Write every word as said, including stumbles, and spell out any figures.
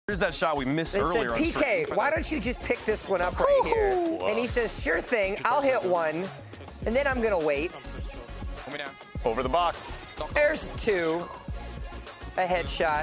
Here's that shot we missed They earlier. said, P K, why don't you just pick this one up right here? Whoa. And he says, sure thing, I'll hit one, and then I'm gonna wait. Over the box. There's two. A headshot.